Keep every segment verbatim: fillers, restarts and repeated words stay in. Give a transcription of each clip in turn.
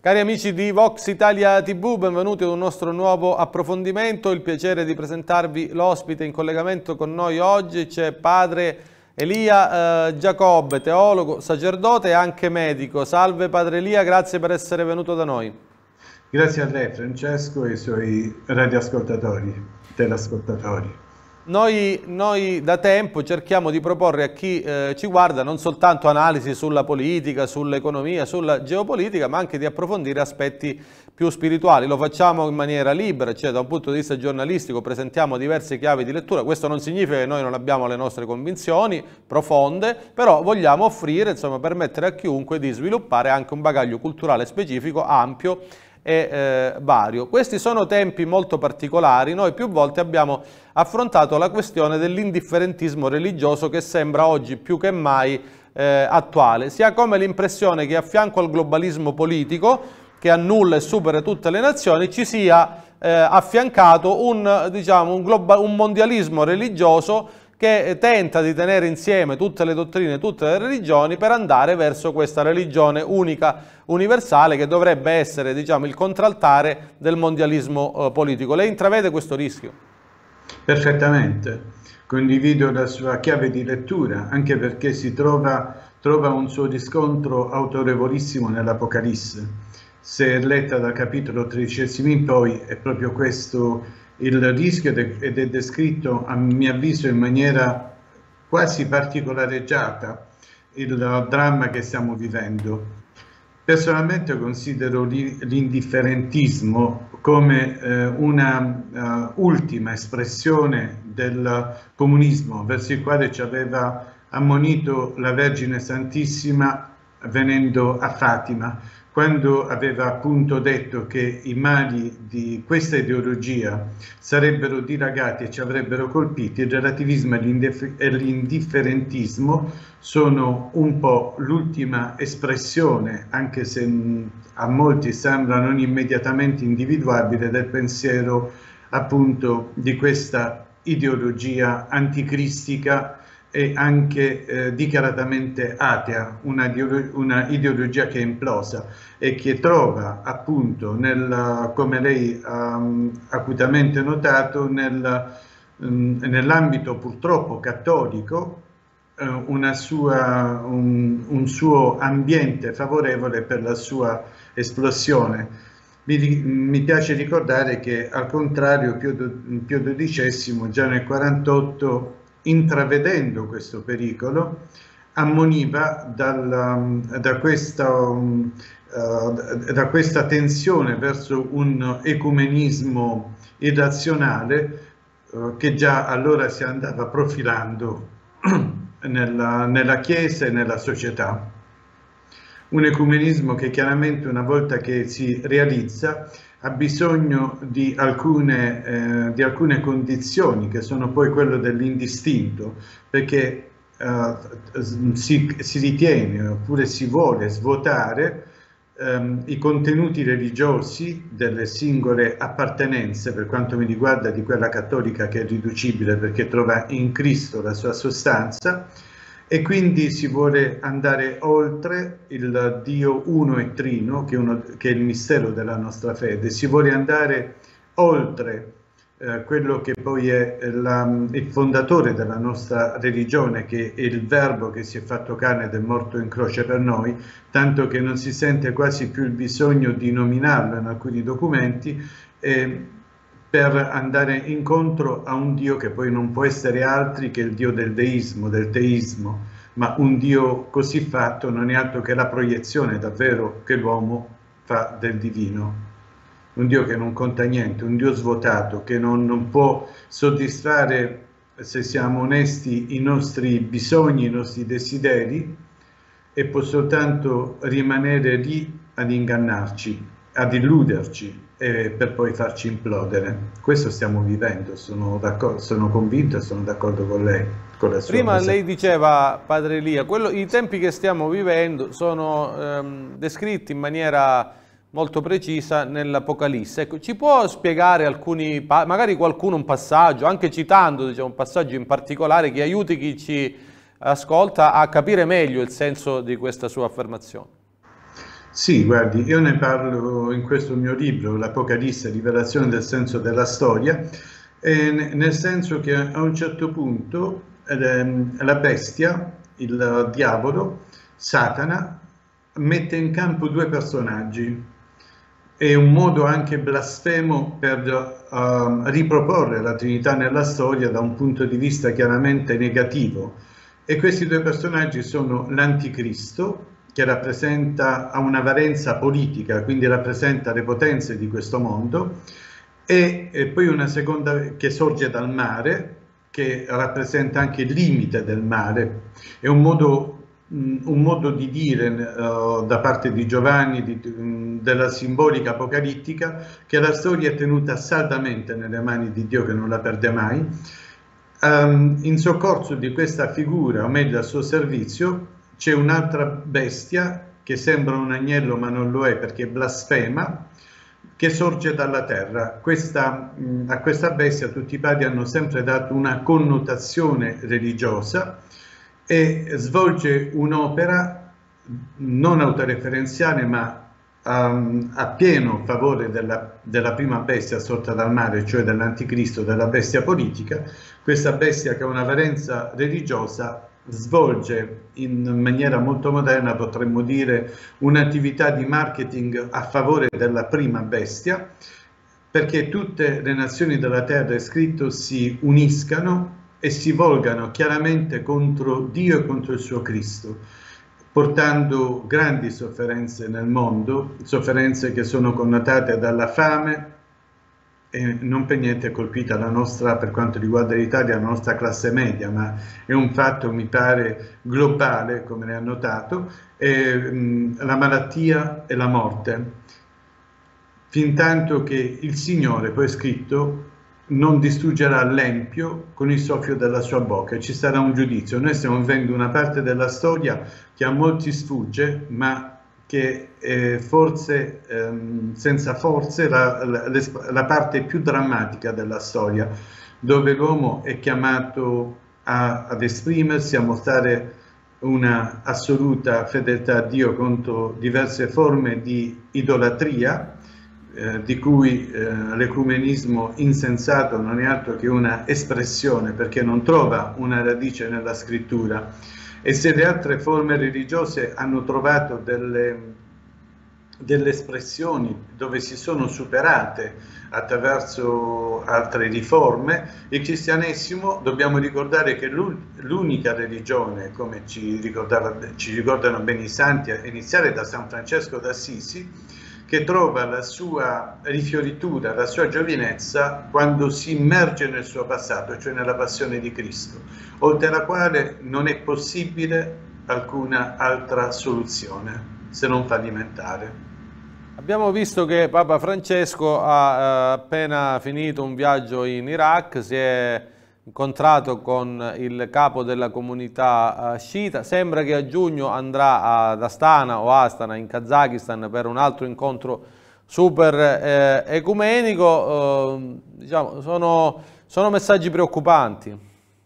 Cari amici di Vox Italia tivù, benvenuti ad un nostro nuovo approfondimento. Il piacere di presentarvi l'ospite in collegamento con noi oggi. C'è padre Elia eh, Giacobbe, teologo, sacerdote e anche medico. Salve padre Elia, grazie per essere venuto da noi. Grazie a lei Francesco e ai suoi radioascoltatori, teleascoltatori. Noi, noi da tempo cerchiamo di proporre a chi eh, ci guarda non soltanto analisi sulla politica, sull'economia, sulla geopolitica, ma anche di approfondire aspetti più spirituali. Lo facciamo in maniera libera, cioè da un punto di vista giornalistico presentiamo diverse chiavi di lettura. Questo non significa che noi non abbiamo le nostre convinzioni profonde, però vogliamo offrire, insomma, permettere a chiunque di sviluppare anche un bagaglio culturale specifico, ampio e eh, vario. Questi sono tempi molto particolari. Noi più volte abbiamo affrontato la questione dell'indifferentismo religioso che sembra oggi più che mai eh, attuale. Si ha come l'impressione che a fianco al globalismo politico che annulla e supera tutte le nazioni ci sia eh, affiancato un, diciamo, un, global, un mondialismo religioso che tenta di tenere insieme tutte le dottrine, tutte le religioni per andare verso questa religione unica, universale, che dovrebbe essere, diciamo, il contraltare del mondialismo eh, politico. Lei intravede questo rischio? Perfettamente, condivido la sua chiave di lettura, anche perché si trova, trova un suo riscontro autorevolissimo nell'Apocalisse. Se è letta dal capitolo tredicesimo in poi, è proprio questo il rischio ed è descritto, a mio avviso, in maniera quasi particolareggiata, il dramma che stiamo vivendo. Personalmente considero l'indifferentismo come eh, una uh, ultima espressione del comunismo verso il quale ci aveva ammonito la Vergine Santissima venendo a Fatima, quando aveva appunto detto che i mali di questa ideologia sarebbero dilagati e ci avrebbero colpiti. Il relativismo e l'indifferentismo sono un po' l'ultima espressione, anche se a molti sembra non immediatamente individuabile, del pensiero appunto di questa ideologia anticristica e anche eh, dichiaratamente atea, una, una ideologia che è implosa e che trova appunto, nel, come lei ha um, acutamente notato, nel, um, nell'ambito purtroppo cattolico uh, una sua, un, un suo ambiente favorevole per la sua esplosione. Mi, mi piace ricordare che al contrario Pio, Pio dodicesimo già nel quarantotto, intravedendo questo pericolo, ammoniva dal, da, questa, uh, da questa tensione verso un ecumenismo irrazionale uh, che già allora si andava profilando nella, nella Chiesa e nella società. Un ecumenismo che chiaramente, una volta che si realizza, ha bisogno di alcune, eh, di alcune condizioni che sono poi quello dell'indistinto, perché eh, si, si ritiene oppure si vuole svuotare ehm, i contenuti religiosi delle singole appartenenze, per quanto mi riguarda di quella cattolica che è riducibile perché trova in Cristo la sua sostanza, e quindi si vuole andare oltre il Dio uno e trino, che è, uno, che è il mistero della nostra fede. Si vuole andare oltre eh, quello che poi è la, il fondatore della nostra religione, che è il Verbo che si è fatto carne ed è morto in croce per noi, tanto che non si sente quasi più il bisogno di nominarlo in alcuni documenti, eh, per andare incontro a un Dio che poi non può essere altri che il Dio del deismo, del teismo, ma un Dio così fatto non è altro che la proiezione davvero che l'uomo fa del divino. Un Dio che non conta niente, un Dio svuotato, che non, non può soddisfare, se siamo onesti, i nostri bisogni, i nostri desideri, e può soltanto rimanere lì ad ingannarci, ad illuderci, e per poi farci implodere. Questo stiamo vivendo, sono, sono convinto e sono d'accordo con lei. Con la sua Prima cosa. Lei diceva, padre Elia, quello, i tempi che stiamo vivendo sono ehm, descritti in maniera molto precisa nell'Apocalisse. Ecco, ci può spiegare alcuni, magari qualcuno un passaggio, anche citando, diciamo, un passaggio in particolare che aiuti chi ci ascolta a capire meglio il senso di questa sua affermazione? Sì, guardi, io ne parlo in questo mio libro, l'Apocalisse, rivelazione del senso della storia, e nel senso che a un certo punto ehm, la bestia, il diavolo, Satana, mette in campo due personaggi. È un modo anche blasfemo per uh, riproporre la Trinità nella storia da un punto di vista chiaramente negativo. E questi due personaggi sono l'Anticristo, che rappresenta, ha una valenza politica, quindi rappresenta le potenze di questo mondo, e, e poi una seconda che sorge dal mare, che rappresenta anche il limite del mare. È un modo, mh, un modo di dire uh, da parte di Giovanni, di, mh, della simbolica apocalittica, che la storia è tenuta saldamente nelle mani di Dio, che non la perde mai. Um, in soccorso di questa figura, o meglio a suo servizio, c'è un'altra bestia che sembra un agnello ma non lo è perché blasfema, che sorge dalla terra. Questa, mh, a questa bestia tutti i padri hanno sempre dato una connotazione religiosa e svolge un'opera non autoreferenziale ma um, a pieno favore della, della prima bestia sorta dal mare, cioè dell'anticristo, della bestia politica. Questa bestia che ha una valenza religiosa svolge in maniera molto moderna, potremmo dire, un'attività di marketing a favore della prima bestia, perché tutte le nazioni della terra, è scritto, si uniscano e si volgano chiaramente contro Dio e contro il suo Cristo, portando grandi sofferenze nel mondo, sofferenze che sono connotate dalla fame, e non per niente è colpita la nostra, per quanto riguarda l'Italia, la nostra classe media, ma è un fatto, mi pare, globale, come lei ha notato, è, mh, la malattia e la morte. Fintanto che il Signore, poi è scritto, non distruggerà l'empio con il soffio della sua bocca, ci sarà un giudizio. Noi stiamo vivendo una parte della storia che a molti sfugge, ma che è forse, ehm, senza forze, la, la, la parte più drammatica della storia, dove l'uomo è chiamato a, ad esprimersi, a mostrare una assoluta fedeltà a Dio contro diverse forme di idolatria, eh, di cui eh, l'ecumenismo insensato non è altro che una espressione, perché non trova una radice nella scrittura. E se le altre forme religiose hanno trovato delle, delle espressioni dove si sono superate attraverso altre riforme, il cristianesimo, dobbiamo ricordare che l'unica religione, come ci, ci ricordano bene i santi, a iniziare da San Francesco d'Assisi, che trova la sua rifioritura, la sua giovinezza quando si immerge nel suo passato, cioè nella passione di Cristo, oltre la quale non è possibile alcuna altra soluzione se non fallimentare. Abbiamo visto che Papa Francesco ha eh, appena finito un viaggio in Iraq, si è incontrato con il capo della comunità uh, sciita. Sembra che a giugno andrà ad Astana o Astana in Kazakistan per un altro incontro super eh, ecumenico. Uh, diciamo, sono, sono messaggi preoccupanti.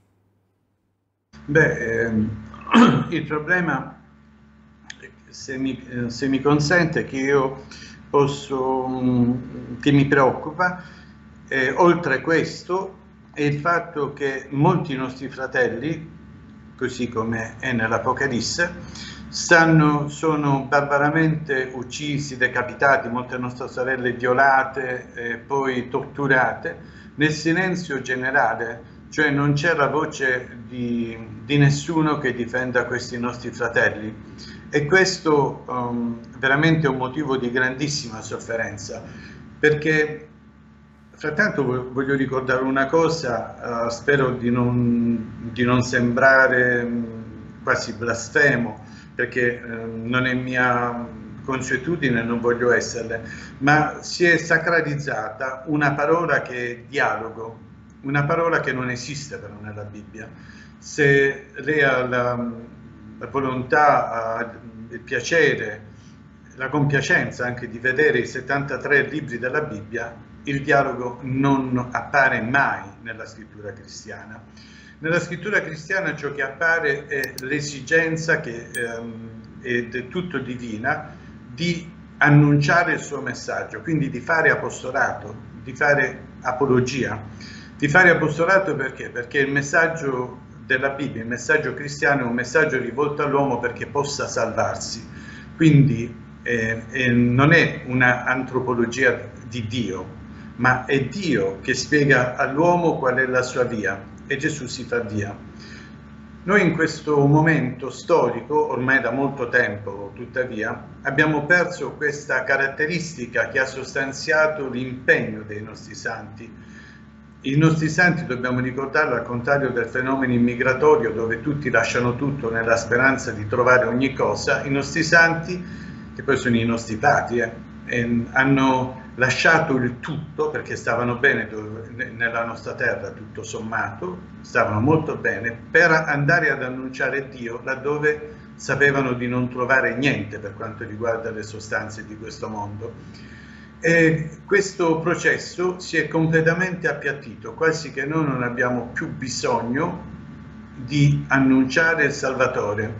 Beh, ehm, il problema, se mi, eh, se mi consente, che io posso, che mi preoccupa, eh, oltre questo, è il fatto che molti nostri fratelli, così come è nell'Apocalisse, stanno, sono barbaramente uccisi, decapitati, molte nostre sorelle violate e poi torturate, nel silenzio generale, cioè non c'è la voce di, di nessuno che difenda questi nostri fratelli. E questo um, veramente è un motivo di grandissima sofferenza, perché frattanto voglio ricordare una cosa, uh, spero di non, di non sembrare um, quasi blasfemo, perché um, non è mia consuetudine, non voglio esserle, ma si è sacralizzata una parola che è dialogo, una parola che non esiste però nella Bibbia. Se lei ha la, la volontà, ha il piacere, la compiacenza anche di vedere i settantatré libri della Bibbia, il dialogo non appare mai nella scrittura cristiana. Nella scrittura cristiana ciò che appare è l'esigenza che ehm, è del tutto divina di annunciare il suo messaggio, quindi di fare apostolato, di fare apologia. Di fare apostolato perché? Perché il messaggio della Bibbia, il messaggio cristiano è un messaggio rivolto all'uomo perché possa salvarsi. Quindi eh, eh, non è una antropologia di Dio, ma è Dio che spiega all'uomo qual è la sua via, e Gesù si fa via. Noi in questo momento storico, ormai da molto tempo tuttavia, abbiamo perso questa caratteristica che ha sostanziato l'impegno dei nostri santi. I nostri santi, dobbiamo ricordarlo, al contrario del fenomeno immigratorio dove tutti lasciano tutto nella speranza di trovare ogni cosa, i nostri santi, che poi sono i nostri padri, eh, eh, hanno lasciato il tutto perché stavano bene dove, nella nostra terra, tutto sommato, stavano molto bene, per andare ad annunciare Dio laddove sapevano di non trovare niente per quanto riguarda le sostanze di questo mondo. E questo processo si è completamente appiattito, quasi che noi non abbiamo più bisogno di annunciare il Salvatore.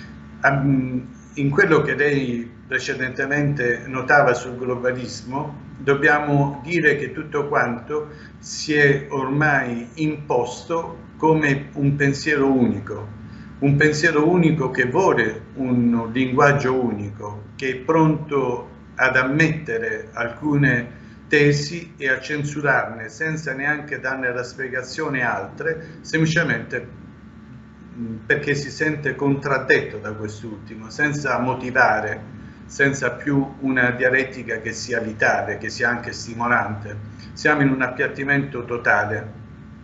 In quello che lei precedentemente notava sul globalismo, dobbiamo dire che tutto quanto si è ormai imposto come un pensiero unico, un pensiero unico che vuole un linguaggio unico, che è pronto ad ammettere alcune tesi e a censurarne senza neanche darne la spiegazione altre, semplicemente perché si sente contraddetto da quest'ultimo, senza motivare, senza più una dialettica che sia vitale, che sia anche stimolante. Siamo in un appiattimento totale.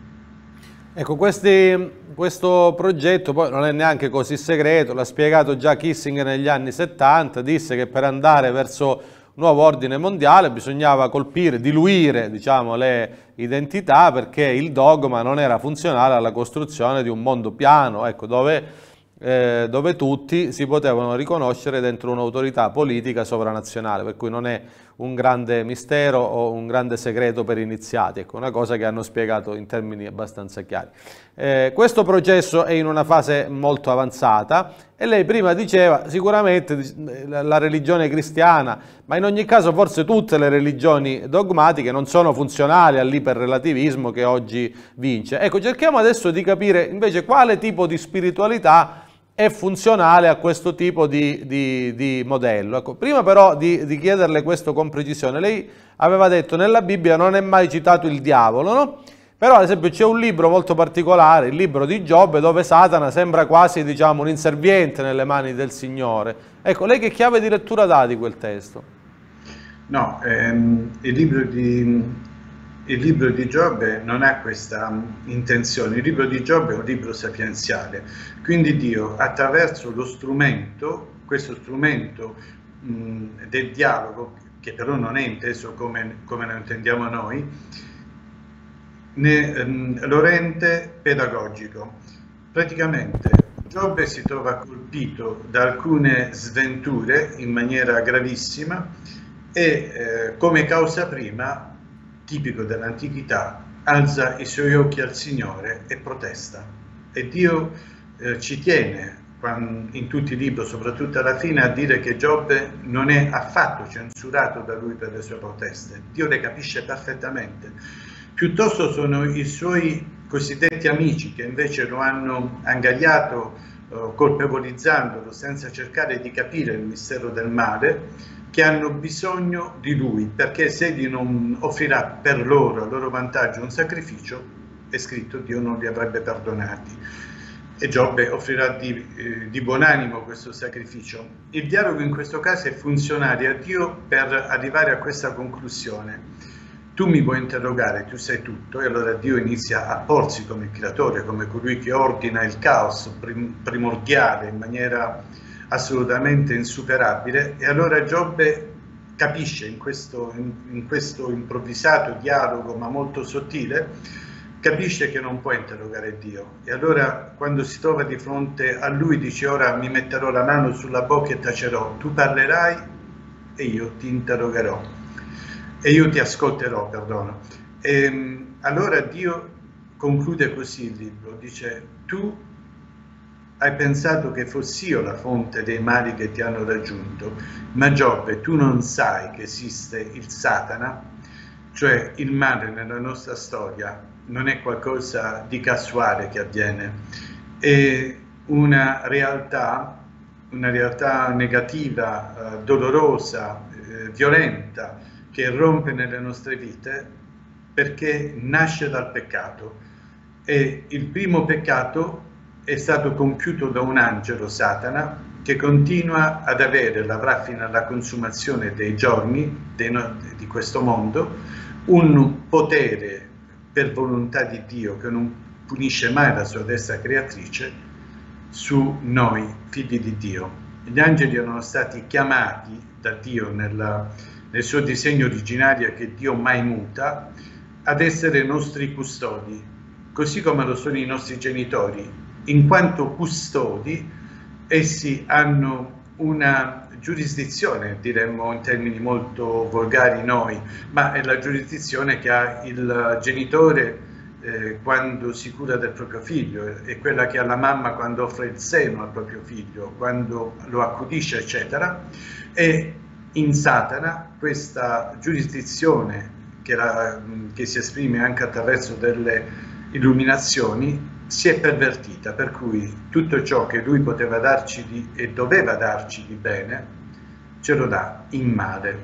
Ecco, questi, questo progetto poi non è neanche così segreto, l'ha spiegato già Kissinger negli anni settanta, disse che per andare verso un nuovo ordine mondiale bisognava colpire, diluire, diciamo, le identità, perché il dogma non era funzionale alla costruzione di un mondo piano, ecco, dove, eh, dove tutti si potevano riconoscere dentro un'autorità politica sovranazionale, per cui non è un grande mistero o un grande segreto per iniziati, ecco, una cosa che hanno spiegato in termini abbastanza chiari. Eh, questo processo è in una fase molto avanzata e lei prima diceva sicuramente la religione cristiana, ma in ogni caso forse tutte le religioni dogmatiche non sono funzionali all'iperrelativismo che oggi vince. Ecco, cerchiamo adesso di capire invece quale tipo di spiritualità è funzionale a questo tipo di, di, di modello. Ecco, prima però di, di chiederle questo con precisione, lei aveva detto nella Bibbia non è mai citato il diavolo, no? Però ad esempio c'è un libro molto particolare, il libro di Giobbe, dove Satana sembra quasi, diciamo, un inserviente nelle mani del Signore. Ecco, lei che chiave di lettura dà di quel testo? No, ehm, il libro di... Il libro di Giobbe non ha questa intenzione, il libro di Giobbe è un libro sapienziale, quindi Dio attraverso lo strumento, questo strumento mh, del dialogo, che però non è inteso come, come lo intendiamo noi, ne, mh, lo rende pedagogico. Praticamente Giobbe si trova colpito da alcune sventure in maniera gravissima e eh, come causa prima, tipico dell'antichità, alza i suoi occhi al Signore e protesta. E Dio eh, ci tiene, quando, in tutti i libri, soprattutto alla fine, a dire che Giobbe non è affatto censurato da lui per le sue proteste. Dio le capisce perfettamente. Piuttosto sono i suoi cosiddetti amici che invece lo hanno angariato, eh, colpevolizzandolo senza cercare di capire il mistero del male, che hanno bisogno di lui, perché se Dio non offrirà per loro, a loro vantaggio, un sacrificio, è scritto, Dio non li avrebbe perdonati. E Giobbe offrirà di, eh, di buon animo questo sacrificio. Il dialogo in questo caso è funzionale a Dio per arrivare a questa conclusione. Tu mi puoi interrogare, tu sai tutto, e allora Dio inizia a porsi come creatore, come colui che ordina il caos prim primordiale in maniera assolutamente insuperabile, e allora Giobbe capisce in questo, in, in questo improvvisato dialogo ma molto sottile, capisce che non può interrogare Dio, e allora quando si trova di fronte a lui dice: ora mi metterò la mano sulla bocca e tacerò, tu parlerai e io ti interrogherò e io ti ascolterò, perdono. E allora Dio conclude così il libro, dice: tu hai pensato che fossi io la fonte dei mali che ti hanno raggiunto, ma Giobbe, tu non sai che esiste il Satana, cioè il male nella nostra storia non è qualcosa di casuale che avviene, è una realtà, una realtà negativa, eh, dolorosa, eh, violenta, che rompe nelle nostre vite perché nasce dal peccato. E il primo peccato è stato compiuto da un angelo, Satana, che continua ad avere, l'avrà fino alla consumazione dei giorni dei no, di questo mondo, un potere per volontà di Dio che non punisce mai la sua destra creatrice su noi, figli di Dio. Gli angeli erano stati chiamati da Dio nella, nel suo disegno originario, che Dio mai muta, ad essere nostri custodi, così come lo sono i nostri genitori. In quanto custodi, essi hanno una giurisdizione, diremmo in termini molto volgari noi, ma è la giurisdizione che ha il genitore eh, quando si cura del proprio figlio, è quella che ha la mamma quando offre il seno al proprio figlio, quando lo accudisce, eccetera. E in Satana questa giurisdizione, che, la, che si esprime anche attraverso delle illuminazioni, si è pervertita, per cui tutto ciò che lui poteva darci di, e doveva darci di bene, ce lo dà in male.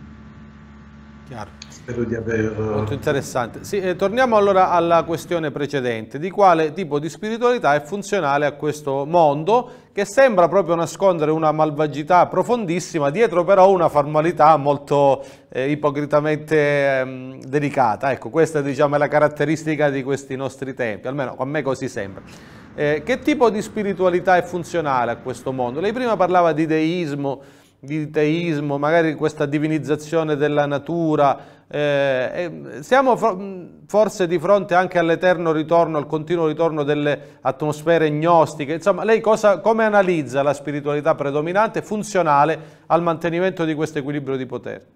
Chiaro. Spero di aver... Molto interessante. Sì, eh, torniamo allora alla questione precedente, di quale tipo di spiritualità è funzionale a questo mondo, che sembra proprio nascondere una malvagità profondissima, dietro però una formalità molto eh, ipocritamente ehm, delicata. Ecco, questa diciamo, è la caratteristica di questi nostri tempi, almeno a me così sembra. Eh, che tipo di spiritualità è funzionale a questo mondo? Lei prima parlava di deismo, di teismo, magari questa divinizzazione della natura. Eh, siamo forse di fronte anche all'eterno ritorno, al continuo ritorno delle atmosfere gnostiche. Insomma, lei cosa, come analizza la spiritualità predominante funzionale al mantenimento di questo equilibrio di potere?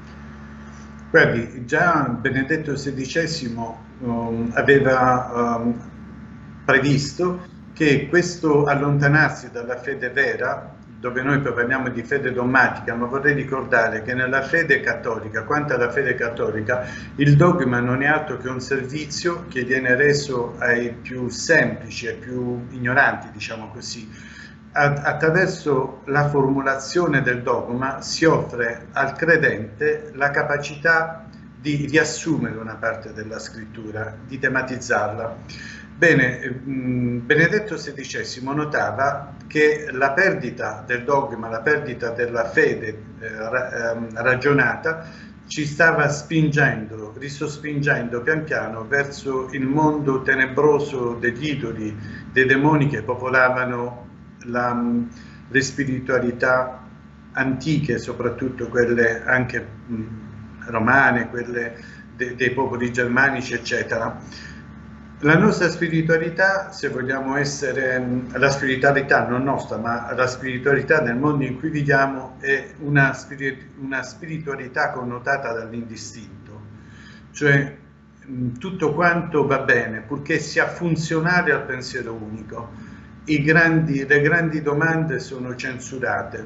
Guardi, già Benedetto sedicesimo um, aveva um, previsto che questo allontanarsi dalla fede vera, dove noi parliamo di fede dogmatica, ma vorrei ricordare che nella fede cattolica, quanto alla fede cattolica, il dogma non è altro che un servizio che viene reso ai più semplici, ai più ignoranti, diciamo così. Attraverso la formulazione del dogma si offre al credente la capacità di riassumere una parte della scrittura, di tematizzarla. Bene, Benedetto sedicesimo notava che la perdita del dogma, la perdita della fede eh, ragionata ci stava spingendo, risospingendo pian piano verso il mondo tenebroso degli idoli, dei demoni che popolavano la, le spiritualità antiche, soprattutto quelle anche mh, romane, quelle de, dei popoli germanici, eccetera. La nostra spiritualità, se vogliamo essere, la spiritualità non nostra, ma la spiritualità nel mondo in cui viviamo, è una, spirit, una spiritualità connotata dall'indistinto, cioè tutto quanto va bene, purché sia funzionale al pensiero unico. I grandi, le grandi domande sono censurate.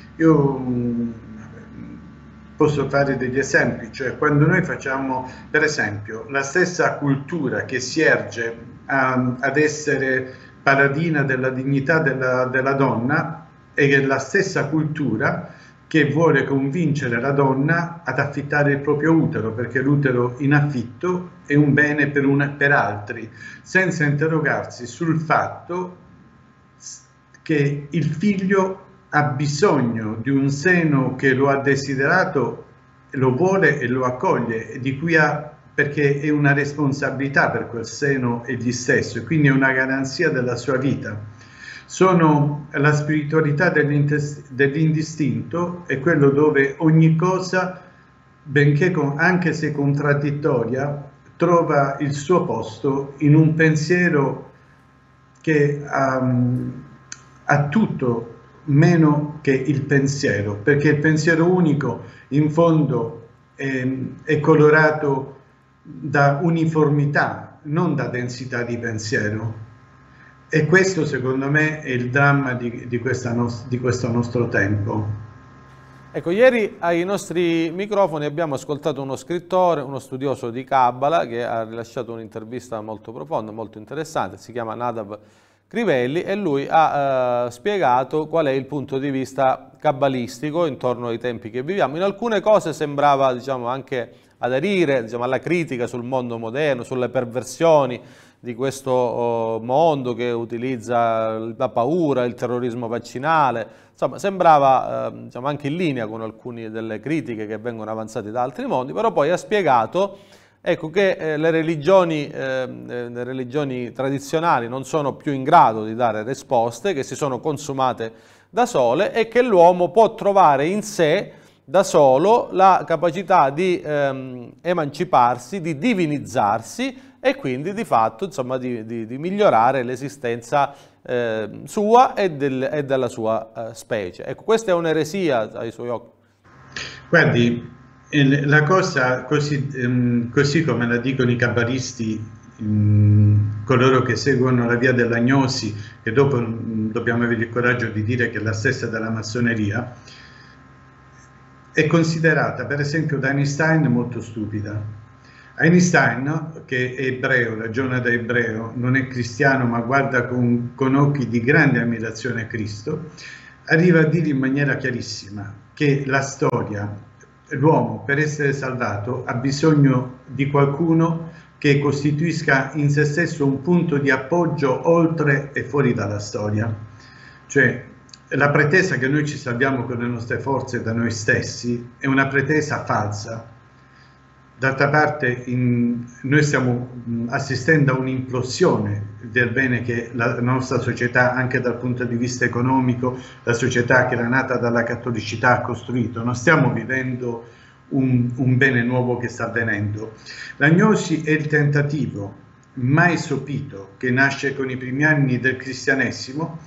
Io posso fare degli esempi, cioè quando noi facciamo, per esempio, la stessa cultura che si erge a, ad essere paladina della dignità della, della donna, è la stessa cultura che vuole convincere la donna ad affittare il proprio utero, perché l'utero in affitto è un bene per, una, per altri, senza interrogarsi sul fatto che il figlio ha bisogno di un seno che lo ha desiderato, lo vuole e lo accoglie, di cui ha, perché è una responsabilità per quel seno egli stesso, e quindi è una garanzia della sua vita. Sono la spiritualità dell'indistinto, è quello dove ogni cosa, benché con, anche se contraddittoria, trova il suo posto in un pensiero che um, ha tutto meno che il pensiero, perché il pensiero unico in fondo è, è colorato da uniformità, non da densità di pensiero. E questo secondo me è il dramma di, di, questa nos- di questo nostro tempo. Ecco, ieri ai nostri microfoni abbiamo ascoltato uno scrittore, uno studioso di Kabbalah che ha rilasciato un'intervista molto profonda, molto interessante, si chiama Nadav Crivelli, e lui ha eh, spiegato qual è il punto di vista kabbalistico intorno ai tempi che viviamo. In alcune cose sembrava, diciamo, anche aderire, diciamo, alla critica sul mondo moderno, sulle perversioni di questo oh, mondo che utilizza la paura, il terrorismo vaccinale. Insomma, sembrava eh, diciamo, anche in linea con alcune delle critiche che vengono avanzate da altri mondi, però poi ha spiegato, ecco, che eh, le, religioni, eh, le religioni tradizionali non sono più in grado di dare risposte, che si sono consumate da sole e che l'uomo può trovare in sé da solo la capacità di ehm, emanciparsi, di divinizzarsi e quindi di fatto, insomma, di, di, di migliorare l'esistenza eh, sua e, del, e della sua eh, specie. Ecco, questa è un'eresia ai suoi occhi. Guardi, la cosa, così, um, così come la dicono i kabbalisti, um, coloro che seguono la via dell'agnosi, che dopo um, dobbiamo avere il coraggio di dire che è la stessa della massoneria, è considerata per esempio da Einstein molto stupida. Einstein, che è ebreo, ragiona da ebreo, non è cristiano ma guarda con, con occhi di grande ammirazione a Cristo, arriva a dire in maniera chiarissima che la storia, l'uomo per essere salvato ha bisogno di qualcuno che costituisca in se stesso un punto di appoggio oltre e fuori dalla storia. Cioè, la pretesa che noi ci salviamo con le nostre forze da noi stessi è una pretesa falsa. D'altra parte in, noi stiamo assistendo a un'implosione del bene che la nostra società, anche dal punto di vista economico, la società che era nata dalla cattolicità ha costruito. Non stiamo vivendo un, un bene nuovo che sta avvenendo. L'agnosi è il tentativo mai sopito che nasce con i primi anni del cristianesimo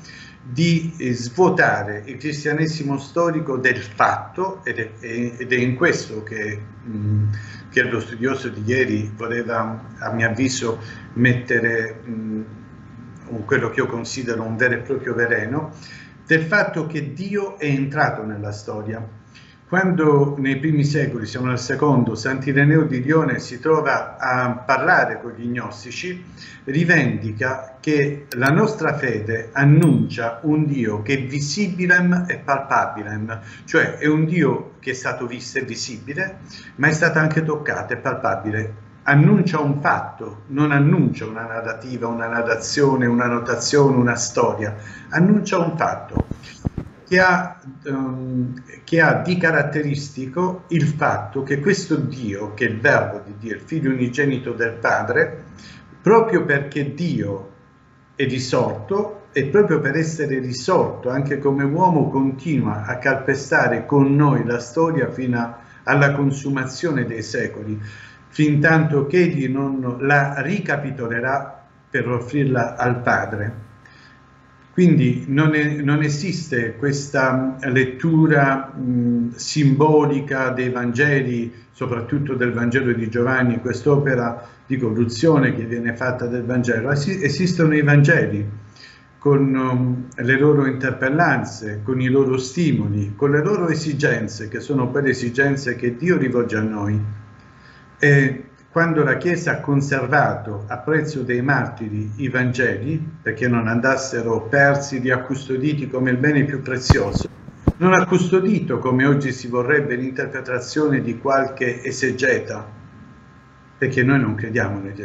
di svuotare il cristianesimo storico del fatto, ed è, ed è in questo che, mh, che lo studioso di ieri voleva, a mio avviso, mettere mh, quello che io considero un vero e proprio veleno, del fatto che Dio è entrato nella storia. Quando nei primi secoli, siamo nel secondo, Sant'Ireneo di Lione si trova a parlare con gli gnostici, rivendica che la nostra fede annuncia un Dio che è visibilem e palpabilem, cioè è un Dio che è stato visto e visibile, ma è stato anche toccato e palpabile. Annuncia un fatto, non annuncia una narrativa, una narrazione, una notazione, una storia, annuncia un fatto. Che ha, um, che ha di caratteristico il fatto che questo Dio, che è il verbo di Dio, il figlio unigenito del Padre, proprio perché Dio è risorto e proprio per essere risorto anche come uomo continua a calpestare con noi la storia fino alla consumazione dei secoli, fin tanto che egli non la ricapitolerà per offrirla al Padre. Quindi non, è, non esiste questa lettura mh, simbolica dei Vangeli, soprattutto del Vangelo di Giovanni, quest'opera di corruzione che viene fatta del Vangelo. Esistono i Vangeli con um, le loro interpellanze, con i loro stimoli, con le loro esigenze, che sono quelle esigenze che Dio rivolge a noi. E quando la Chiesa ha conservato a prezzo dei martiri i Vangeli, perché non andassero persi, riaccustoditi come il bene più prezioso, non ha custodito come oggi si vorrebbe l'interpretazione di qualche esegeta, perché noi non crediamo negli,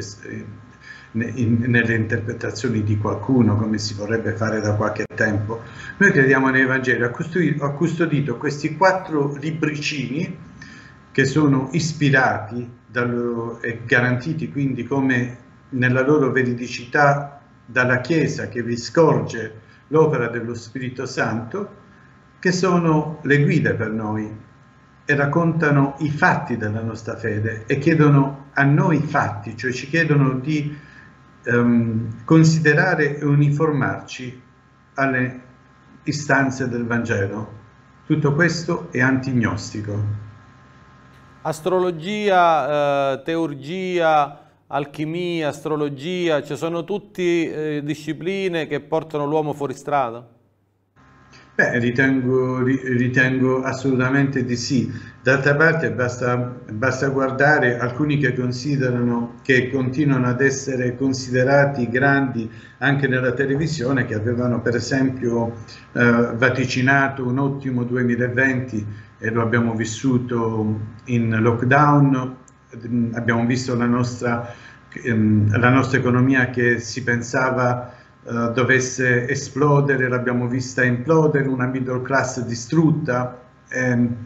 in, nelle interpretazioni di qualcuno come si vorrebbe fare da qualche tempo. Noi crediamo nei Vangeli. Ha custodito, ha custodito questi quattro libricini che sono ispirati e garantiti quindi come nella loro veridicità dalla Chiesa che vi scorge l'opera dello Spirito Santo, che sono le guide per noi e raccontano i fatti della nostra fede e chiedono a noi i fatti, cioè ci chiedono di um, considerare e uniformarci alle istanze del Vangelo. Tutto questo è antignostico. Astrologia, eh, teurgia, alchimia, astrologia, cioè sono tutte eh, discipline che portano l'uomo fuori strada? Beh, ritengo, ritengo assolutamente di sì. D'altra parte basta, basta guardare alcuni che considerano, che continuano ad essere considerati grandi anche nella televisione, che avevano per esempio eh, vaticinato un ottimo duemilaventi e lo abbiamo vissuto in lockdown, abbiamo visto la nostra, ehm, la nostra economia che si pensava Uh, dovesse esplodere, l'abbiamo vista implodere, una middle class distrutta. Ehm,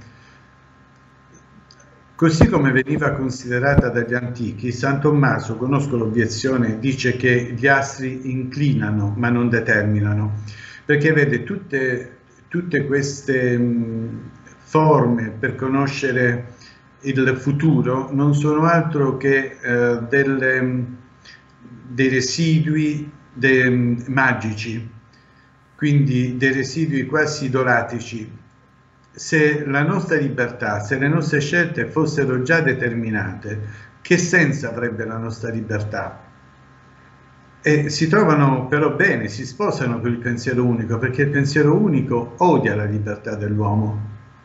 così come veniva considerata dagli antichi, San Tommaso, conosco l'obiezione, dice che gli astri inclinano ma non determinano, perché vede tutte, tutte queste mh, forme per conoscere il futuro non sono altro che uh, delle, dei residui De, magici, quindi dei residui quasi idolatici. Se la nostra libertà, se le nostre scelte fossero già determinate, che senso avrebbe la nostra libertà? E si trovano però bene, si sposano con il pensiero unico, perché il pensiero unico odia la libertà dell'uomo.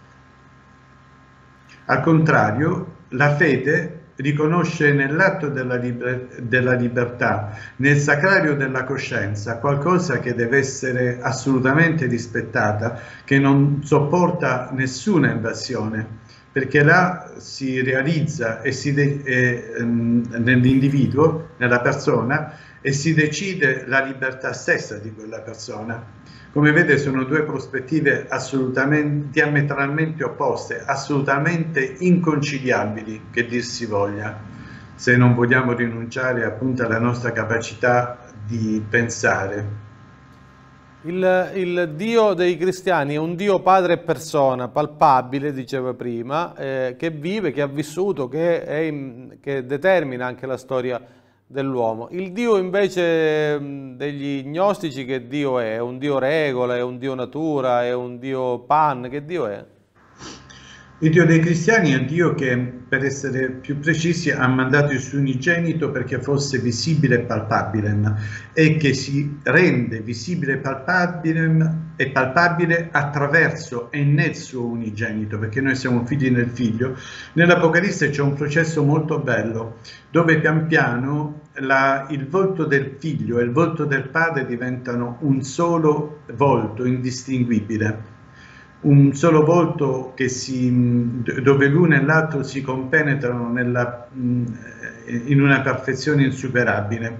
Al contrario, la fede riconosce nell'atto della, liber della libertà, nel sacrario della coscienza, qualcosa che deve essere assolutamente rispettata, che non sopporta nessuna invasione, perché là si realizza e si eh, nell'individuo, nella persona, e si decide la libertà stessa di quella persona. Come vede sono due prospettive assolutamente diametralmente opposte, assolutamente inconciliabili, che dir si voglia, se non vogliamo rinunciare appunto alla nostra capacità di pensare. Il, il Dio dei cristiani è un Dio padre e persona, palpabile, diceva prima, eh, che vive, che ha vissuto, che, è in, che determina anche la storia dell'uomo. Il Dio invece degli gnostici, che Dio è? È un Dio regola, è un Dio natura, è un Dio pan, che Dio è? Il Dio dei cristiani è un Dio che, per essere più precisi, ha mandato il suo unigenito perché fosse visibile e palpabile, e che si rende visibile e palpabile, e palpabile attraverso e nel suo unigenito, perché noi siamo figli nel figlio. Nell'Apocalisse c'è un processo molto bello, dove pian piano la, il volto del figlio e il volto del padre diventano un solo volto indistinguibile. Un solo volto che si, dove l'uno e l'altro si compenetrano nella, in una perfezione insuperabile.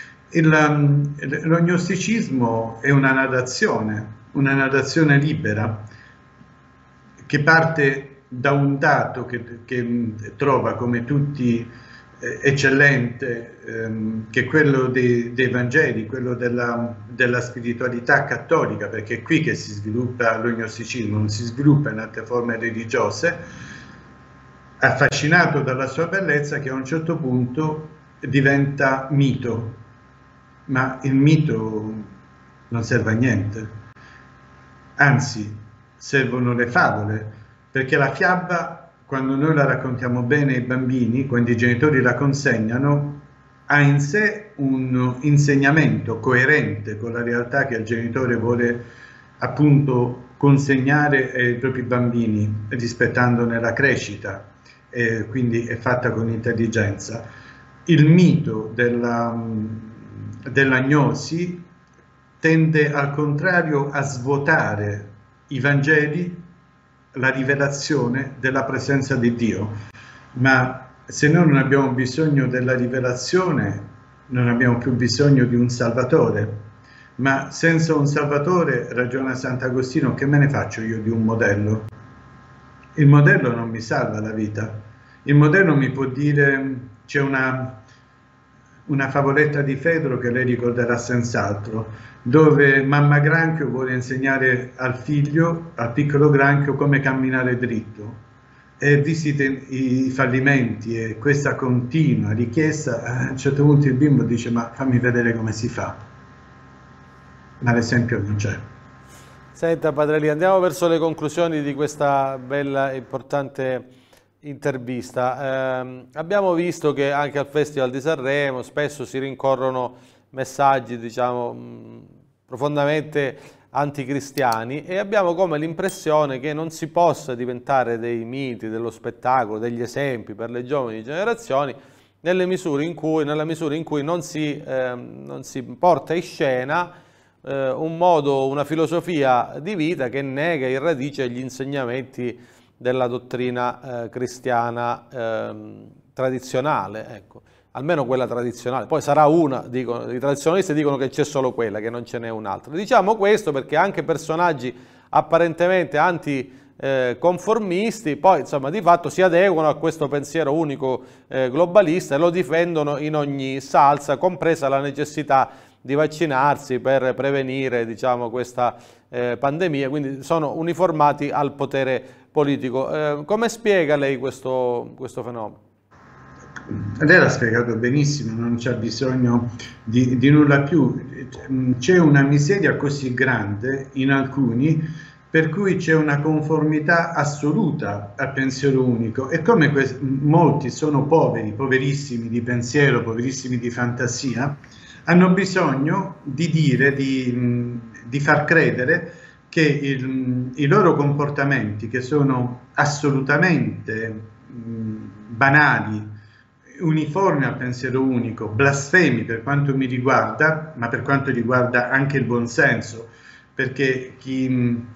Lo gnosticismo è una narrazione, una narrazione libera, che parte da un dato che, che trova come tutti eh, eccellente, ehm, che è quello dei, dei Vangeli, quello della, della spiritualità cattolica, perché è qui che si sviluppa lo gnosticismo, non si sviluppa in altre forme religiose, affascinato dalla sua bellezza, che a un certo punto diventa mito, ma il mito non serve a niente, anzi servono le favole, perché la fiaba, quando noi la raccontiamo bene ai bambini, quando i genitori la consegnano, ha in sé un insegnamento coerente con la realtà che il genitore vuole appunto consegnare ai propri bambini, rispettandone la crescita, e quindi è fatta con intelligenza. Il mito della, della gnosi tende al contrario a svuotare i Vangeli, la rivelazione della presenza di Dio, ma se noi non abbiamo bisogno della rivelazione, non abbiamo più bisogno di un Salvatore, ma senza un Salvatore, ragiona Sant'Agostino, che me ne faccio io di un modello? Il modello non mi salva la vita, il modello mi può dire, c'è una, una favoletta di Fedro che lei ricorderà senz'altro, dove mamma Granchio vuole insegnare al figlio, al piccolo Granchio, come camminare dritto, e visita i fallimenti e questa continua richiesta. A un certo punto il bimbo dice: ma fammi vedere come si fa, ma l'esempio non c'è. Senta Padre Elia, andiamo verso le conclusioni di questa bella e importante intervista. Eh, abbiamo visto che anche al Festival di Sanremo spesso si rincorrono messaggi, diciamo, mh, profondamente anticristiani, e abbiamo come l'impressione che non si possa diventare dei miti dello spettacolo, degli esempi per le giovani generazioni, nelle misure in cui, nella misura in cui non si, eh, non si porta in scena eh, un modo, una filosofia di vita che nega in radice gli insegnamenti della dottrina eh, cristiana eh, tradizionale, ecco. Almeno quella tradizionale, poi sarà una, dicono, i tradizionalisti dicono che c'è solo quella, che non ce n'è un'altra. Diciamo questo perché anche personaggi apparentemente anticonformisti, eh, poi insomma di fatto si adeguano a questo pensiero unico eh, globalista e lo difendono in ogni salsa, compresa la necessità di vaccinarsi per prevenire, diciamo, questa eh, pandemia, quindi sono uniformati al potere politico. Eh, come spiega lei questo, questo fenomeno? Lei l'ha spiegato benissimo, non c'è bisogno di, di nulla più. C'è una miseria così grande in alcuni per cui c'è una conformità assoluta al pensiero unico, e come molti sono poveri, poverissimi di pensiero, poverissimi di fantasia, hanno bisogno di dire, di, di far credere che il, i loro comportamenti, che sono assolutamente mh, banali, uniformi al pensiero unico, blasfemi per quanto mi riguarda, ma per quanto riguarda anche il buonsenso, perché chi,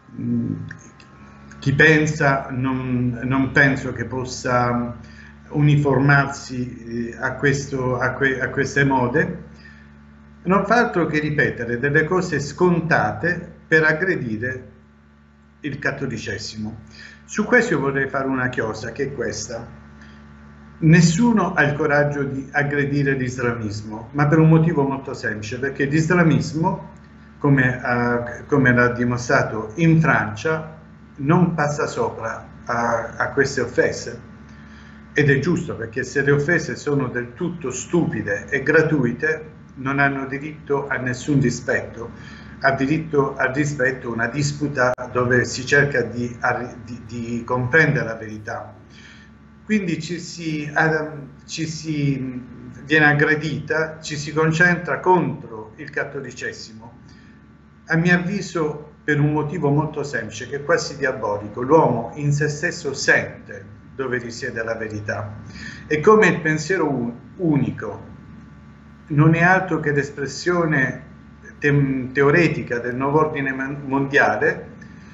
chi pensa non, non penso che possa uniformarsi a, questo, a, que, a queste mode, non fa altro che ripetere delle cose scontate per aggredire il cattolicesimo. Su questo io vorrei fare una chiosa, che è questa. Nessuno ha il coraggio di aggredire l'islamismo, ma per un motivo molto semplice, perché l'islamismo, come, uh, come l'ha dimostrato in Francia, non passa sopra a, a queste offese. Ed è giusto, perché se le offese sono del tutto stupide e gratuite, non hanno diritto a nessun rispetto. Ha diritto al rispetto una disputa dove si cerca di, di, di comprendere la verità. Quindi ci si, ci si viene aggredita, ci si concentra contro il cattolicesimo, a mio avviso per un motivo molto semplice, che è quasi diabolico. L'uomo in se stesso sente dove risiede la verità, e come il pensiero unico non è altro che l'espressione te teoretica del nuovo ordine mondiale,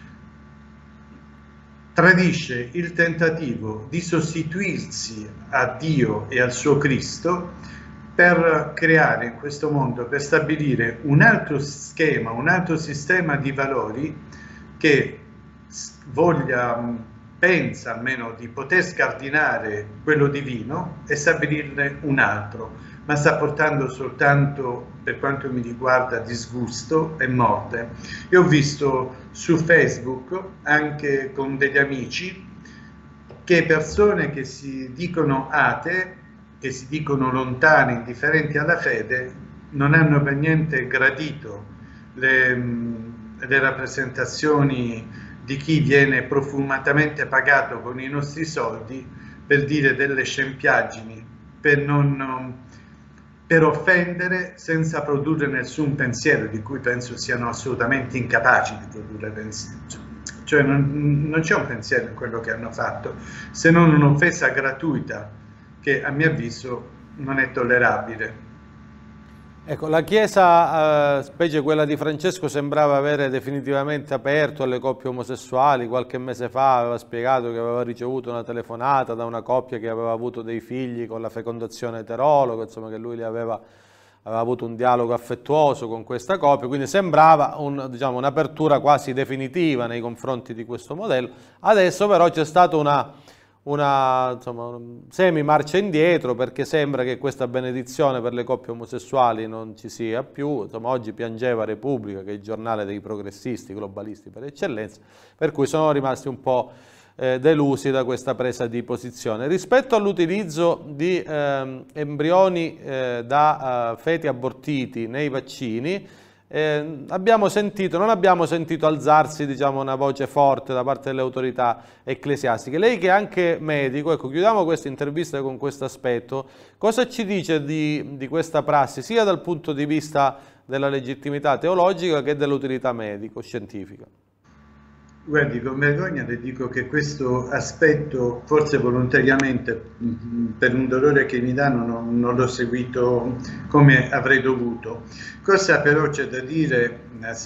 tradisce il tentativo di sostituirsi a Dio e al suo Cristo per creare in questo mondo, per stabilire un altro schema, un altro sistema di valori che voglia, pensa almeno di poter scardinare quello divino e stabilirne un altro, ma sta portando soltanto, per quanto mi riguarda, disgusto e morte. Io ho visto su Facebook, anche con degli amici, che persone che si dicono atee, che si dicono lontane, indifferenti alla fede, non hanno per niente gradito le, le rappresentazioni di chi viene profumatamente pagato con i nostri soldi per dire delle scempiaggini, per non... per offendere senza produrre nessun pensiero, di cui penso siano assolutamente incapaci di produrre pensiero. Cioè non, non c'è un pensiero in quello che hanno fatto, se non un'offesa gratuita che a mio avviso non è tollerabile. Ecco, la Chiesa, eh, specie quella di Francesco, sembrava avere definitivamente aperto alle coppie omosessuali. Qualche mese fa aveva spiegato che aveva ricevuto una telefonata da una coppia che aveva avuto dei figli con la fecondazione eterologa, insomma che lui li aveva, aveva avuto un dialogo affettuoso con questa coppia, quindi sembrava un, diciamo, un'apertura quasi definitiva nei confronti di questo modello. Adesso però c'è stata una... una, insomma, una semi marcia indietro, perché sembra che questa benedizione per le coppie omosessuali non ci sia più. Insomma, oggi piangeva Repubblica, che è il giornale dei progressisti, globalisti per eccellenza, per cui sono rimasti un po' eh, delusi da questa presa di posizione. Rispetto all'utilizzo di eh, embrioni eh, da eh, feti abortiti nei vaccini, Eh, abbiamo sentito, non abbiamo sentito alzarsi, diciamo, una voce forte da parte delle autorità ecclesiastiche. Lei che è anche medico, ecco, chiudiamo questa intervista con questo aspetto. Cosa ci dice di, di questa prassi, sia dal punto di vista della legittimità teologica che dell'utilità medico-scientifica? Guardi, con vergogna le dico che questo aspetto, forse volontariamente, per un dolore che mi danno, non, non l'ho seguito come avrei dovuto. Cosa però c'è da dire,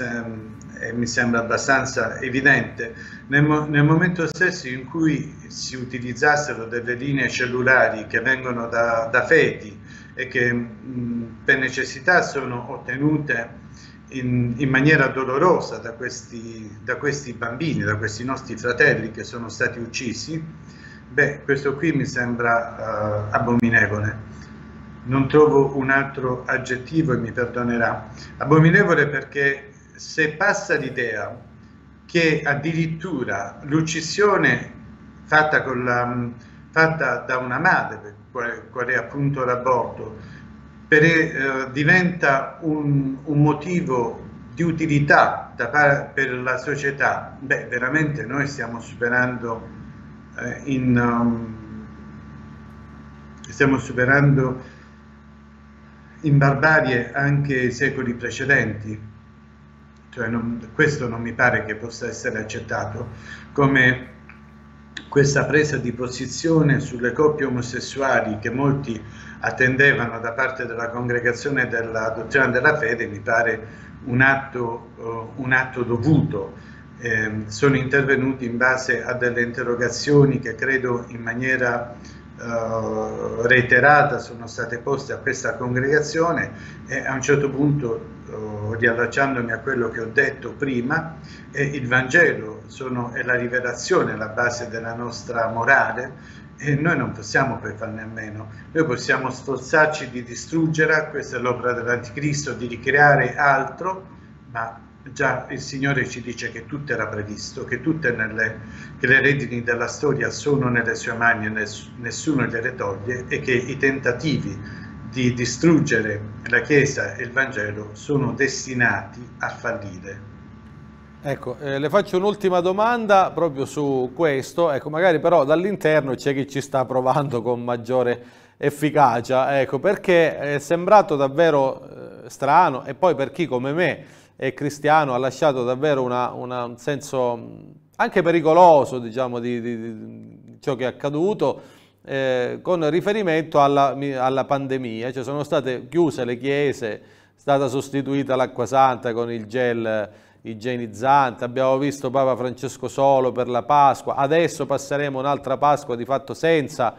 e mi sembra abbastanza evidente, nel, mo nel momento stesso in cui si utilizzassero delle linee cellulari che vengono da, da feti e che mh, per necessità sono ottenute In, in maniera dolorosa da questi, da questi bambini, da questi nostri fratelli che sono stati uccisi, beh, questo qui mi sembra uh, abominevole. Non trovo un altro aggettivo e mi perdonerà. Abominevole perché se passa l'idea che addirittura l'uccisione fatta, con la, fatta da una madre, qual, qual è appunto l'aborto, Per, eh, diventa un, un motivo di utilità da, per la società, beh, veramente noi stiamo superando eh, in um, stiamo superando in barbarie anche i secoli precedenti. Cioè non, questo non mi pare che possa essere accettato, come questa presa di posizione sulle coppie omosessuali che molti attendevano da parte della congregazione della dottrina della fede, mi pare un atto, uh, un atto dovuto. Eh, sono intervenuti in base a delle interrogazioni che credo in maniera uh, reiterata sono state poste a questa congregazione e a un certo punto, uh, riallacciandomi a quello che ho detto prima, eh, il Vangelo sono, è la rivelazione, la base della nostra morale, e noi non possiamo poi farne a meno. Noi possiamo sforzarci di distruggere, questa è l'opera dell'Anticristo, di ricreare altro, ma già il Signore ci dice che tutto era previsto, che tutte nelle, che le redini della storia sono nelle sue mani e nessuno gliele toglie, e che i tentativi di distruggere la Chiesa e il Vangelo sono destinati a fallire. Ecco, eh, le faccio un'ultima domanda proprio su questo, ecco, magari però dall'interno c'è chi ci sta provando con maggiore efficacia, ecco, perché è sembrato davvero eh, strano, e poi per chi come me è cristiano ha lasciato davvero una, una, un senso anche pericoloso, diciamo, di, di, di ciò che è accaduto, eh, con riferimento alla, alla pandemia. Cioè sono state chiuse le chiese, è stata sostituita l'acqua santa con il gel igienizzante, abbiamo visto Papa Francesco solo per la Pasqua, adesso passeremo un'altra Pasqua di fatto senza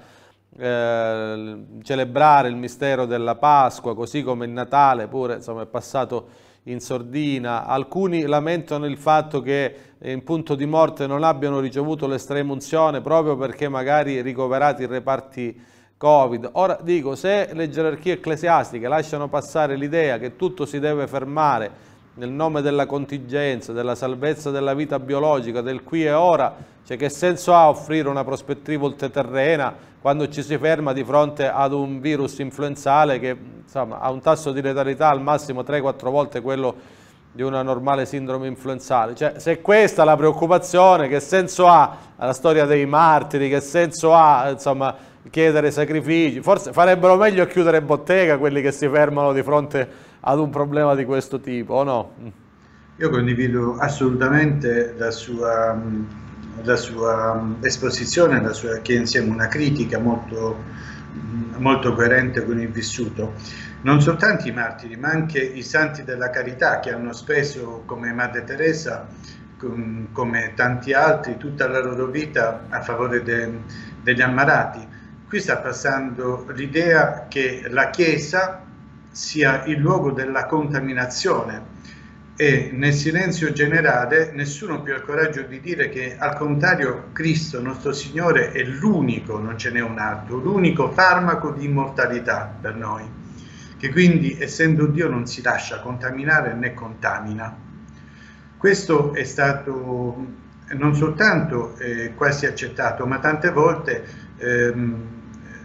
eh, celebrare il mistero della Pasqua, così come il Natale pure, insomma, è passato in sordina. Alcuni lamentano il fatto che in punto di morte non abbiano ricevuto l'estrema unzione proprio perché magari ricoverati in reparti Covid. Ora dico, se le gerarchie ecclesiastiche lasciano passare l'idea che tutto si deve fermare nel nome della contingenza, della salvezza della vita biologica, del qui e ora, cioè che senso ha offrire una prospettiva ultraterrena quando ci si ferma di fronte ad un virus influenzale che, insomma, ha un tasso di letalità al massimo tre quattro volte quello di una normale sindrome influenzale? Cioè, se questa è la preoccupazione, che senso ha la storia dei martiri, che senso ha, insomma, chiedere sacrifici? Forse farebbero meglio a chiudere bottega quelli che si fermano di fronte ad un problema di questo tipo, o no? Io condivido assolutamente la sua, la sua esposizione, la sua, che è insieme una critica molto, molto coerente con il vissuto. Non soltanto i martiri, ma anche i santi della carità che hanno speso, come Madre Teresa, com, come tanti altri, tutta la loro vita a favore de, degli ammalati. Qui sta passando l'idea che la Chiesa sia il luogo della contaminazione e nel silenzio generale nessuno più ha il coraggio di dire che al contrario Cristo, nostro Signore, è l'unico, non ce n'è un altro, l'unico farmaco di immortalità per noi, che quindi essendo Dio non si lascia contaminare né contamina. Questo è stato non soltanto eh, quasi accettato, ma tante volte ehm,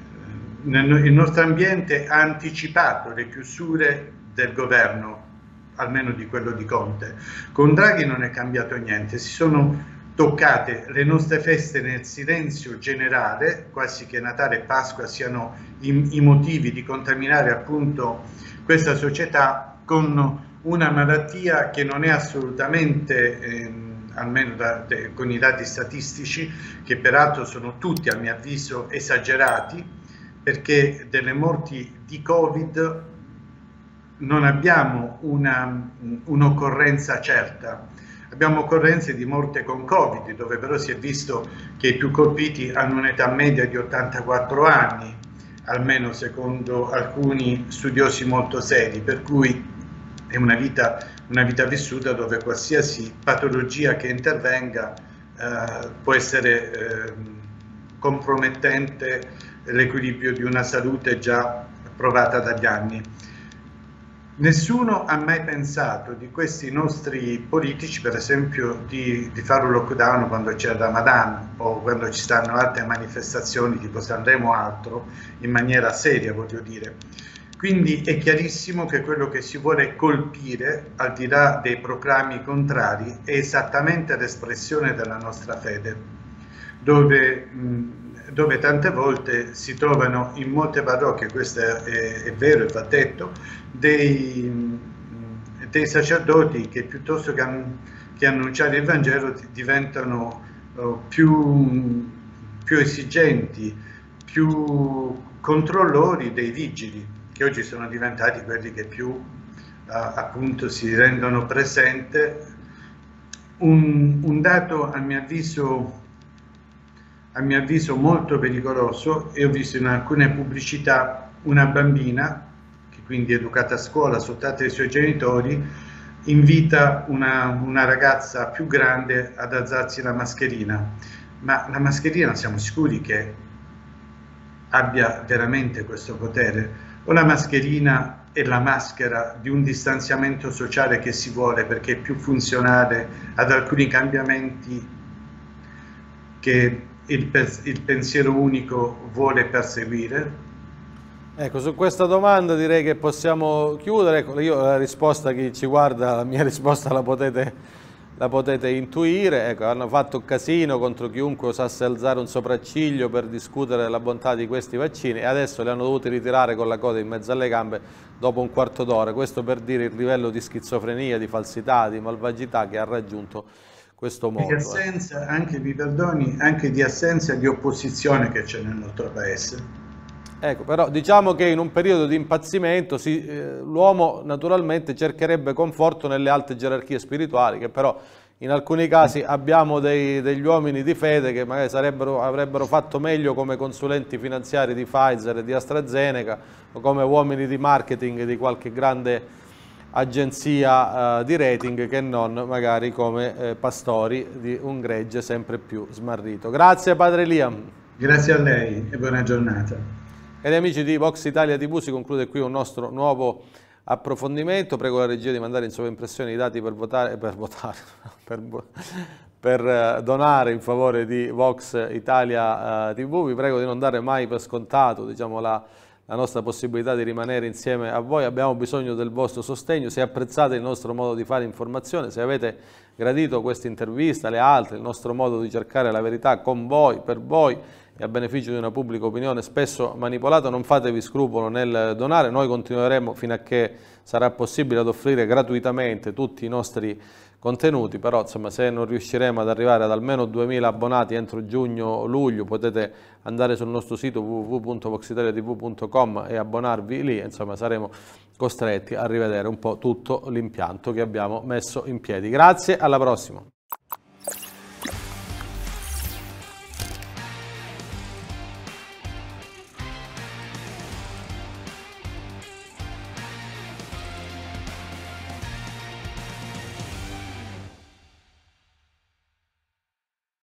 il nostro ambiente ha anticipato le chiusure del governo almeno di quello di Conte. Con Draghi non è cambiato niente, si sono toccate le nostre feste nel silenzio generale, quasi che Natale e Pasqua siano i, i motivi di contaminare appunto questa società con una malattia che non è assolutamente, ehm, almeno da, de, con i dati statistici, che peraltro sono tutti a mio avviso esagerati, perché delle morti di Covid non abbiamo un'occorrenza certa. Abbiamo occorrenze di morte con Covid, dove però si è visto che i più colpiti hanno un'età media di ottantaquattro anni, almeno secondo alcuni studiosi molto seri, per cui è una vita, una vita vissuta dove qualsiasi patologia che intervenga eh, può essere eh, compromettente l'equilibrio di una salute già provata dagli anni. Nessuno ha mai pensato di questi nostri politici, per esempio, di, di fare un lockdown quando c'è Ramadan o quando ci stanno altre manifestazioni tipo Sanremo o altro, in maniera seria, voglio dire. Quindi è chiarissimo che quello che si vuole colpire, al di là dei proclami contrari, è esattamente l'espressione della nostra fede, dove, mh, dove tante volte si trovano in molte parrocchie, questo è, è, è vero e va detto, dei, dei sacerdoti che piuttosto che, an, che annunciare il Vangelo diventano uh, più, più esigenti, più controllori dei vigili, che oggi sono diventati quelli che più uh, appunto si rendono presente. Un, un dato a mio avviso a mio avviso molto pericoloso, e ho visto in alcune pubblicità una bambina, che quindi è educata a scuola, sottratta ai suoi genitori, invita una, una ragazza più grande ad alzarsi la mascherina. Ma la mascherina siamo sicuri che abbia veramente questo potere? O la mascherina è la maschera di un distanziamento sociale che si vuole perché è più funzionale ad alcuni cambiamenti che il, il pensiero unico vuole perseguire? Ecco, su questa domanda direi che possiamo chiudere. Ecco, io la risposta, chi ci guarda, la mia risposta la potete, la potete intuire. Ecco, hanno fatto casino contro chiunque osasse alzare un sopracciglio per discutere della bontà di questi vaccini e adesso li hanno dovuti ritirare con la coda in mezzo alle gambe dopo un quarto d'ora. Questo per dire il livello di schizofrenia, di falsità, di malvagità che ha raggiunto questo mondo. Di assenza, anche, mi perdoni, anche di assenza di opposizione che c'è nel nostro paese. Ecco, però diciamo che in un periodo di impazzimento eh, l'uomo naturalmente cercherebbe conforto nelle alte gerarchie spirituali, che però in alcuni casi abbiamo dei, degli uomini di fede che magari sarebbero, avrebbero fatto meglio come consulenti finanziari di Pfizer e di AstraZeneca o come uomini di marketing di qualche grande agenzia uh, di rating che non magari come eh, pastori di un gregge sempre più smarrito. Grazie padre Liam. Grazie a lei e buona giornata. Cari amici di Vox Italia tivù, si conclude qui un nostro nuovo approfondimento. Prego la regia di mandare in sovraimpressione i dati per votare, per, votare, per, per donare in favore di Vox Italia uh, tivù. Vi prego di non dare mai per scontato, diciamo, la la nostra possibilità di rimanere insieme a voi. Abbiamo bisogno del vostro sostegno. Se apprezzate il nostro modo di fare informazione, se avete gradito questa intervista, le altre, il nostro modo di cercare la verità con voi, per voi e a beneficio di una pubblica opinione spesso manipolata, non fatevi scrupolo nel donare. Noi continueremo fino a che sarà possibile ad offrire gratuitamente tutti i nostri contenuti, però insomma, se non riusciremo ad arrivare ad almeno duemila abbonati entro giugno-luglio, potete andare sul nostro sito w w w punto vox italia t v punto com e abbonarvi lì. Insomma, saremo costretti a rivedere un po' tutto l'impianto che abbiamo messo in piedi. Grazie, alla prossima.